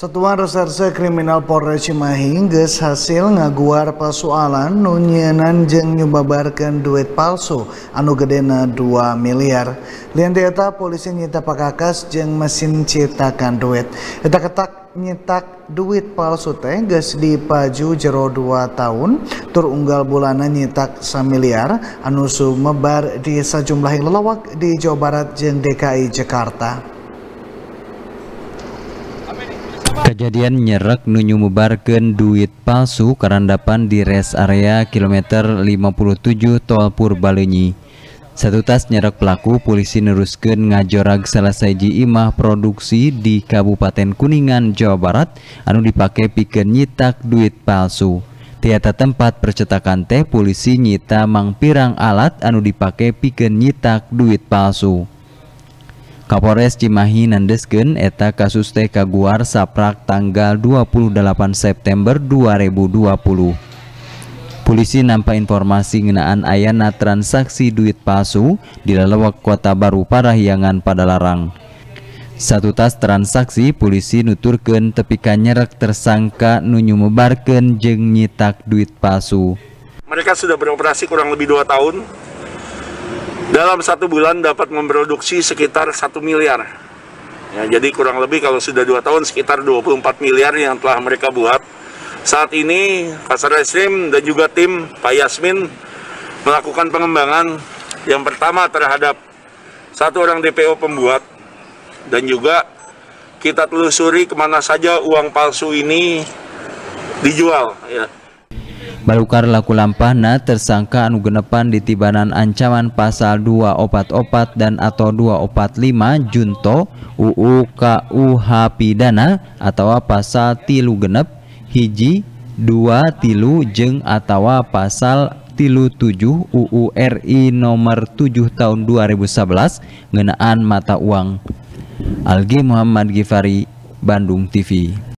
Satuan Reserse Kriminal Polres Cimahi geus hasil ngaguar persoalan nu nyieunan jeung nyubabarkeun duit palsu anu gedena 2 miliar. Lian eta polisi nyita pakakas jeung mesin cetakan duit. Eta ketak nyetak duit palsu teh geus dipaju jero 2 tahun tur unggal bulana nyetak 1 miliar anu sumebar di sajumlah lelawak di Jawa Barat jeung DKI Jakarta. Kejadian nyerek nu nyumebarkeun duit palsu karandapan di res area kilometer 57 tol Purbalunyi. Satu tas nyerek pelaku polisi neruskeun ngajorag salah sahiji imah produksi di Kabupaten Kuningan, Jawa Barat anu dipake pikeun nyitak duit palsu. Tiata tempat percetakan teh polisi nyita mangpirang alat anu dipake pikeun nyitak duit palsu. Kapolres Cimahi nandeskeun eta kasus teh kaguar saprak tanggal 28 September 2020. Polisi nampa informasi ngeunaan ayana transaksi duit palsu di lalewak Kota Baru Parahyangan Padalarang. Satu tas transaksi polisi nuturkeun tepi ka nyerek tersangka nu nyumebarkeun jeung nyitak duit palsu. Mereka sudah beroperasi kurang lebih 2 tahun. Dalam 1 bulan dapat memproduksi sekitar 1 miliar. Ya, jadi kurang lebih kalau sudah 2 tahun sekitar 24 miliar yang telah mereka buat. Saat ini Kasarreskrim dan juga tim Pak Yasmin melakukan pengembangan yang pertama terhadap 1 orang DPO pembuat dan juga kita telusuri kemana saja uang palsu ini dijual. Ya. Balukar laku lampahna tersangka anu genepan ditibanan ancaman pasal 244 dan atau 245 junto UU KUH pidana atau pasal 3 genep hiji 2 tilu jeung atau pasal 37 UU RI nomor 7 tahun 2011 ngeunaan mata uang. Algi Muhammad Gifari, Bandung TV.